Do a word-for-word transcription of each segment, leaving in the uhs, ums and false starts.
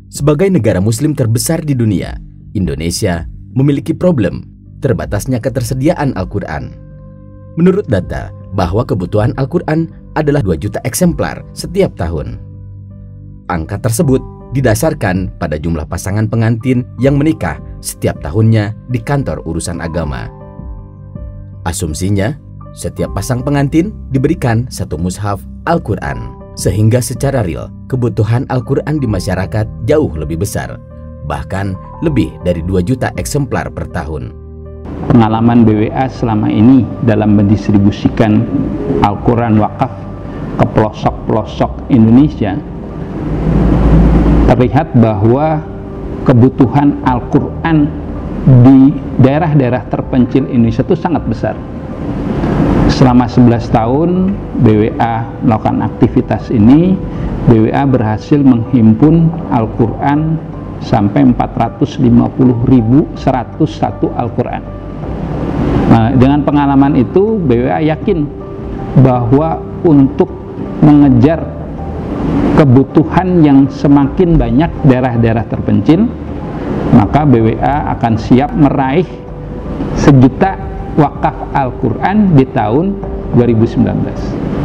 Sebagai negara muslim terbesar di dunia, Indonesia memiliki problem terbatasnya ketersediaan Al-Quran. Menurut data bahwa kebutuhan Al-Quran adalah dua juta eksemplar setiap tahun. Angka tersebut didasarkan pada jumlah pasangan pengantin yang menikah setiap tahunnya di kantor urusan agama. Asumsinya, setiap pasang pengantin diberikan satu mushaf Al-Quran, sehingga secara real kebutuhan Al-Quran di masyarakat jauh lebih besar, bahkan lebih dari dua juta eksemplar per tahun. Pengalaman B W A selama ini dalam mendistribusikan Al-Quran wakaf ke pelosok-pelosok Indonesia, terlihat bahwa kebutuhan Al-Quran di daerah-daerah terpencil Indonesia itu sangat besar. Selama sebelas tahun B W A melakukan aktivitas ini, B W A berhasil menghimpun Al-Quran sampai empat ratus lima puluh ribu seratus satu Al-Quran. Nah, dengan pengalaman itu B W A yakin bahwa untuk mengejar kebutuhan yang semakin banyak daerah-daerah terpencil, maka B W A akan siap meraih sejuta wakaf Al-Quran di tahun dua ribu sembilan belas.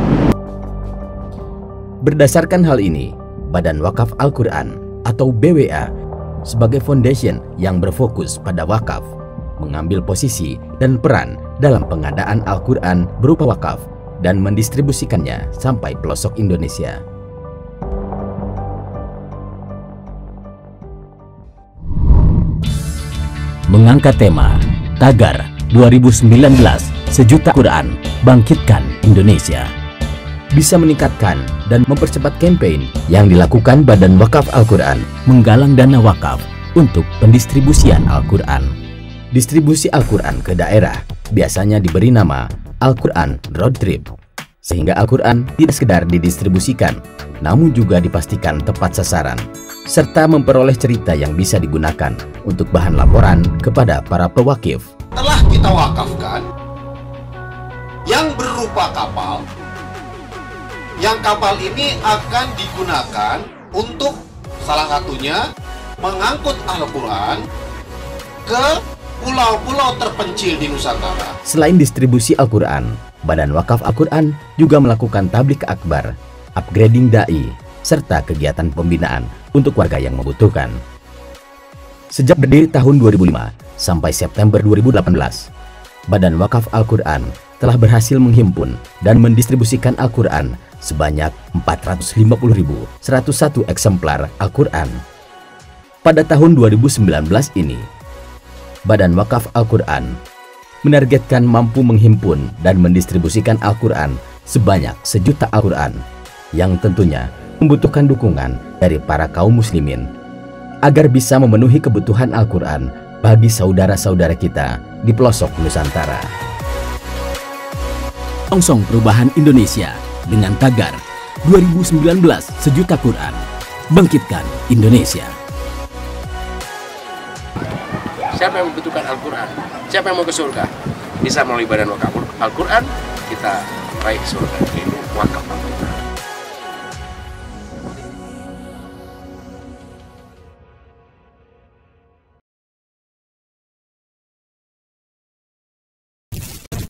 Berdasarkan hal ini, Badan Wakaf Al-Quran atau B W A sebagai foundation yang berfokus pada wakaf, mengambil posisi dan peran dalam pengadaan Al-Quran berupa wakaf dan mendistribusikannya sampai pelosok Indonesia. Mengangkat tema Tagar dua ribu sembilan belas Sejuta Quran Bangkitkan Indonesia, bisa meningkatkan dan mempercepat campaign yang dilakukan Badan Wakaf Al-Quran menggalang dana wakaf untuk pendistribusian Al-Quran. Distribusi Al-Quran ke daerah biasanya diberi nama Al-Quran Road Trip, sehingga Al-Quran tidak sekedar didistribusikan, namun juga dipastikan tepat sasaran, serta memperoleh cerita yang bisa digunakan untuk bahan laporan kepada para pewakif. Telah kita wakafkan yang berupa kapal, yang kapal ini akan digunakan untuk salah satunya mengangkut Al-Quran ke pulau-pulau terpencil di Nusantara. Selain distribusi Al-Quran, Badan Wakaf Al-Quran juga melakukan tablik akbar, upgrading dai, serta kegiatan pembinaan untuk warga yang membutuhkan. Sejak berdiri tahun dua ribu lima sampai September dua ribu delapan belas, Badan Wakaf Al-Quran telah berhasil menghimpun dan mendistribusikan Al-Quran sebanyak empat ratus lima puluh ribu seratus satu eksemplar Al-Quran. Pada tahun dua ribu sembilan belas ini, Badan Wakaf Al-Quran menargetkan mampu menghimpun dan mendistribusikan Al-Quran sebanyak sejuta Al-Quran, yang tentunya membutuhkan dukungan dari para kaum muslimin agar bisa memenuhi kebutuhan Al-Quran bagi saudara-saudara kita di pelosok Nusantara. Songsong Perubahan Indonesia dengan tagar dua ribu sembilan belas Sejuta Quran Bangkitkan Indonesia. Siapa yang membutuhkan Al-Quran? Siapa yang mau ke surga? Bisa melalui Badan Wakaf Al-Quran, kita raih surga. Ini wakaf Al-Quran.